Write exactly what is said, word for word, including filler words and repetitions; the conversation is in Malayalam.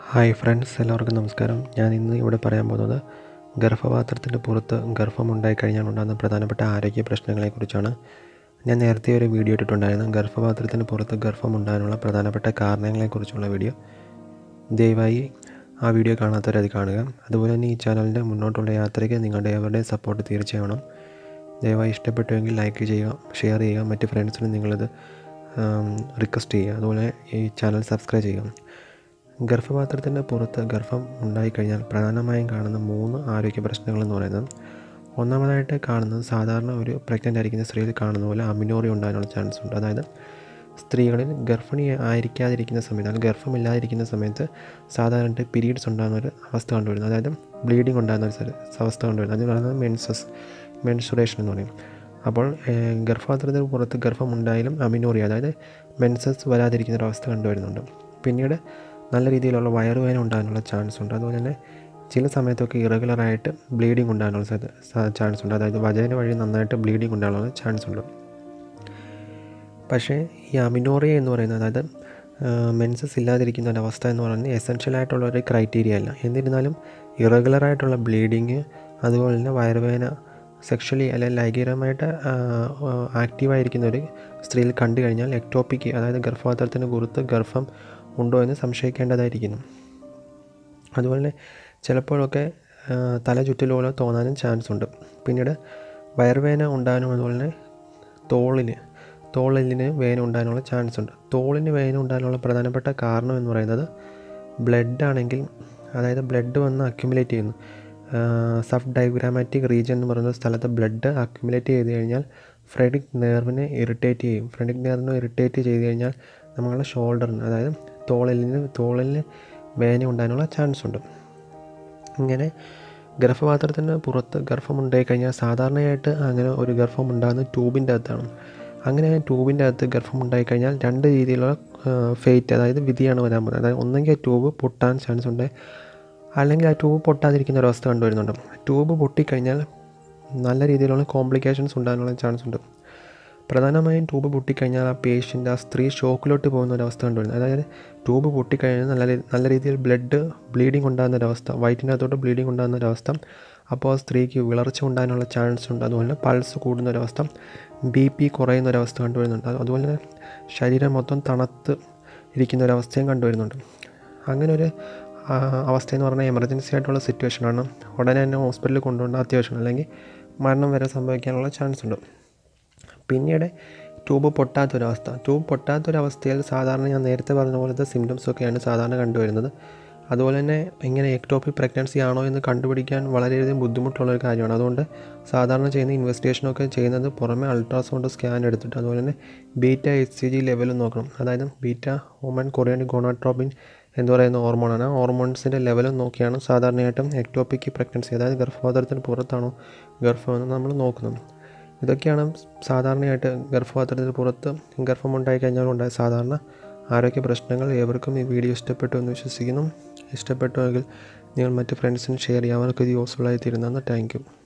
ഹായ് ഫ്രണ്ട്സ്, എല്ലാവർക്കും നമസ്കാരം. ഞാൻ ഇന്ന് ഇവിടെ പറയാൻ പോകുന്നത് ഗർഭപാത്രത്തിൻ്റെ പുറത്ത് ഗർഭമുണ്ടായിക്കഴിഞ്ഞാൽ ഉണ്ടാകുന്ന പ്രധാനപ്പെട്ട ആരോഗ്യ പ്രശ്നങ്ങളെക്കുറിച്ചാണ്. ഞാൻ നേരത്തെ ഒരു വീഡിയോ ഇട്ടിട്ടുണ്ടായിരുന്നു, ഗർഭപാത്രത്തിന് പുറത്ത് ഗർഭമുണ്ടാകാനുള്ള പ്രധാനപ്പെട്ട കാരണങ്ങളെക്കുറിച്ചുള്ള വീഡിയോ. ദയവായി ആ വീഡിയോ കാണാത്തവരത് കാണുക. അതുപോലെ തന്നെ ഈ ചാനലിൻ്റെ മുന്നോട്ടുള്ള യാത്രയ്ക്ക് നിങ്ങളുടെ എവരുടെയും സപ്പോർട്ട് തീർച്ചയായും. ദയവായി ഇഷ്ടപ്പെട്ടുവെങ്കിൽ ലൈക്ക് ചെയ്യുക, ഷെയർ ചെയ്യുക, മറ്റ് ഫ്രണ്ട്സിന് നിങ്ങളിത് റിക്വസ്റ്റ് ചെയ്യുക. അതുപോലെ ഈ ചാനൽ സബ്സ്ക്രൈബ് ചെയ്യുക. ഗർഭപാത്രത്തിൻ്റെ പുറത്ത് ഗർഭം ഉണ്ടായിക്കഴിഞ്ഞാൽ പ്രധാനമായും കാണുന്ന മൂന്ന് ആരോഗ്യ പ്രശ്നങ്ങളെന്ന് പറയുന്നത്, ഒന്നാമതായിട്ട് കാണുന്നത് സാധാരണ ഒരു പ്രഗ്നൻ്റ് ആയിരിക്കുന്ന സ്ത്രീയിൽ കാണുന്ന പോലെ അമിനോറിയ ഉണ്ടാകാനുള്ള ചാൻസ് ഉണ്ട്. അതായത് സ്ത്രീകളിൽ ഗർഭിണി ആയിരിക്കാതിരിക്കുന്ന സമയത്ത്, അല്ലെങ്കിൽ ഗർഭമില്ലാതിരിക്കുന്ന സമയത്ത് സാധാരണ പീരീഡ്സ് ഉണ്ടാകുന്ന ഒരു അവസ്ഥ കണ്ടുവരുന്നത്, അതായത് ബ്ലീഡിങ് ഉണ്ടാകുന്ന ഒരു അവസ്ഥ കണ്ടുവരുന്നത്. അതിന് പറയുന്നത് മെൻസസ് മെൻസുറേഷൻ എന്ന് പറയും. അപ്പോൾ ഗർഭപാത്രത്തിന് പുറത്ത് ഗർഭമുണ്ടായാലും അമിനോറിയ, അതായത് മെൻസസ് വരാതിരിക്കുന്ന ഒരു അവസ്ഥ കണ്ടുവരുന്നുണ്ട്. പിന്നീട് നല്ല രീതിയിലുള്ള വയറുവേദന ഉണ്ടാകാനുള്ള ചാൻസ് ഉണ്ട്. അതുപോലെ തന്നെ ചില സമയത്തൊക്കെ ഇറഗുലറായിട്ട് ബ്ലീഡിങ് ഉണ്ടാകാനുള്ള ചാൻസ് ഉണ്ട്. അതായത് വജൈന വഴി നന്നായിട്ട് ബ്ലീഡിങ് ഉണ്ടാകാനുള്ള ചാൻസ് ഉണ്ട്. പക്ഷേ ഈ അമിനോറിയ എന്ന് പറയുന്നത്, അതായത് മെൻസസ് ഇല്ലാതിരിക്കുന്ന ഒരവസ്ഥ എന്ന് പറയുന്നത് എസെൻഷ്യലായിട്ടുള്ള ഒരു ക്രൈറ്റീരിയ അല്ല. എന്നിരുന്നാലും ഇറഗുലറായിട്ടുള്ള ബ്ലീഡിങ്, അതുപോലെ തന്നെ വയറുവേദന, സെക്ഷലി അല്ലെങ്കിൽ ലൈംഗികമായിട്ട് ആക്റ്റീവായിരിക്കുന്ന ഒരു സ്ത്രീയിൽ കണ്ടു കഴിഞ്ഞാൽ എക്ടോപ്പിക്ക്, അതായത് ഗർഭപാത്രത്തിന് പുറത്ത് ഗർഭം ഉണ്ടോ എന്ന് സംശയിക്കേണ്ടതായിരിക്കുന്നു. അതുപോലെ ചിലപ്പോഴൊക്കെ തല ചുറ്റൽ പോലെ തോന്നാനും ചാൻസ് ഉണ്ട്. പിന്നീട് വയറുവേദന ഉണ്ടാകാനും, അതുപോലെ തന്നെ തോളിന് തോളിന് വേദന ഉണ്ടാകാനുള്ള ചാൻസ് ഉണ്ട്. തോളിന് വേദന ഉണ്ടാകാനുള്ള പ്രധാനപ്പെട്ട കാരണം എന്ന് പറയുന്നത് ബ്ലഡ് ആണെങ്കിൽ, അതായത് ബ്ലഡ് വന്ന് അക്യുമുലേറ്റ് ചെയ്യുന്നു. സബ് ഡയഗ്രാമാറ്റിക് റീജിയൻ എന്ന് പറയുന്ന സ്ഥലത്ത് ബ്ലഡ് അക്യുമുലേറ്റ് ചെയ്ത് കഴിഞ്ഞാൽ ഫ്രെനിക് നെർവിനെ ഇറിറ്റേറ്റ് ചെയ്യും. ഫ്രെനിക് നെർവിനെ ഇറിറ്റേറ്റ് ചെയ്ത് കഴിഞ്ഞാൽ നമ്മളുടെ ഷോൾഡറിന്, അതായത് തോളിന് തോളിന് വേദന ഉണ്ടാകാനുള്ള ചാൻസ് ഉണ്ട്. ഇങ്ങനെ ഗർഭപാത്രത്തിന് പുറത്ത് ഗർഭമുണ്ടായി കഴിഞ്ഞാൽ സാധാരണയായിട്ട് അങ്ങനെ ഒരു ഗർഭം ഉണ്ടാകുന്നത് ട്യൂബിൻ്റെ അകത്താണ്. അങ്ങനെ ട്യൂബിൻ്റെ അകത്ത് ഗർഭമുണ്ടായി കഴിഞ്ഞാൽ രണ്ട് രീതിയിലുള്ള ഫേറ്റ്, അതായത് വിധിയാണ് വരാൻ പോകുന്നത്. അതായത് ഒന്നെങ്കിൽ ആ ട്യൂബ് പൊട്ടാൻ ചാൻസ് ഉണ്ട്, അല്ലെങ്കിൽ ആ ട്യൂബ് പൊട്ടാതിരിക്കുന്ന ഒരവസ്ഥ കണ്ടുവരുന്നുണ്ട്. ട്യൂബ് പൊട്ടിക്കഴിഞ്ഞാൽ നല്ല രീതിയിലുള്ള കോംപ്ലിക്കേഷൻസ് ഉണ്ടാകാനുള്ള ചാൻസ് ഉണ്ട്. പ്രധാനമായും ട്യൂബ് പൊട്ടിക്കഴിഞ്ഞാൽ ആ പേഷ്യൻ്റ്, ആ സ്ത്രീ ഷോക്കിലോട്ട് പോകുന്ന ഒരവസ്ഥ കണ്ടുവരുന്നത്. അതായത് ട്യൂബ് പൊട്ടിക്കഴിഞ്ഞാൽ നല്ല നല്ല രീതിയിൽ ബ്ലഡ് ബ്ലീഡിങ് ഉണ്ടാകുന്ന ഒരവസ്ഥ, വയറ്റിൻ്റെ അകത്തോട്ട് ബ്ലീഡിങ് ഉണ്ടാകുന്ന ഒരവസ്ഥ. അപ്പോൾ സ്ത്രീക്ക് വിളർച്ച ഉണ്ടാകാനുള്ള ചാൻസ് ഉണ്ട്. അതുപോലെ പൾസ് കൂടുന്ന ഒരവസ്ഥ, ബി പി കുറയുന്ന ഒരവസ്ഥ കണ്ടുവരുന്നുണ്ട്. അതുപോലെ തന്നെ ശരീരം മൊത്തം തണുത്ത് ഇരിക്കുന്ന ഒരവസ്ഥയും കണ്ടുവരുന്നുണ്ട്. അങ്ങനെ ഒരു അവസ്ഥയെന്ന് പറഞ്ഞാൽ എമർജൻസി ആയിട്ടുള്ള സിറ്റുവേഷനാണ്. ഉടനെ തന്നെ ഹോസ്പിറ്റലിൽ കൊണ്ടുപോകേണ്ട അത്യാവശ്യമാണ്, അല്ലെങ്കിൽ മരണം വരെ സംഭവിക്കാനുള്ള ചാൻസ് ഉണ്ട്. പിന്നീട് ട്യൂബ് പൊട്ടാത്തൊരവസ്ഥ. ട്യൂബ് പൊട്ടാത്തൊരവസ്ഥയിൽ സാധാരണ ഞാൻ നേരത്തെ പറഞ്ഞ പോലത്തെ സിംറ്റംസൊക്കെയാണ് സാധാരണ കണ്ടുവരുന്നത്. അതുപോലെ തന്നെ ഇങ്ങനെ എക്ടോപിക് പ്രഗ്നൻസി ആണോ എന്ന് കണ്ടുപിടിക്കാൻ വളരെയധികം ബുദ്ധിമുട്ടുള്ളൊരു കാര്യമാണ്. അതുകൊണ്ട് സാധാരണ ചെയ്യുന്ന ഇൻവെസ്റ്റിഗേഷനൊക്കെ ചെയ്യുന്നത് പുറമെ അൾട്രാസൗണ്ട് സ്കാൻ എടുത്തിട്ട്, അതുപോലെ തന്നെ ബീറ്റ എച്ച് സി ജി ലെവലും നോക്കണം. അതായത് ബീറ്റ ഹ്യൂമൻ കൊറിയൻ ഗോണോട്രോപിൻ എന്ന് പറയുന്ന ഹോർമോണാണ്. ആ ഹോർമോൺസിൻ്റെ ലെവലും നോക്കിയാണ് സാധാരണയായിട്ടും എക്ടോപിക് പ്രഗ്നൻസി, അതായത് ഗർഭപാത്രത്തിന് പുറത്താണോ ഗർഭമെന്ന് നമ്മൾ നോക്കുന്നത്. ഇതൊക്കെയാണ് സാധാരണയായിട്ട് ഗർഭപാത്രത്തിന് പുറത്ത് ഗർഭമുണ്ടായി കഴിഞ്ഞാൽ ഉണ്ടായ സാധാരണ ആരോഗ്യ പ്രശ്നങ്ങൾ. ഏവർക്കും ഈ വീഡിയോ ഇഷ്ടപ്പെട്ടു എന്ന് വിശ്വസിക്കുന്നു. ഇഷ്ടപ്പെട്ടുവെങ്കിൽ നിങ്ങൾ മറ്റ് ഫ്രണ്ട്സിന് ഷെയർ ചെയ്യുക, അവർക്ക് ഇത് യൂസ്ഫുള്ളായി തീരുന്നതാണ്. Thank you.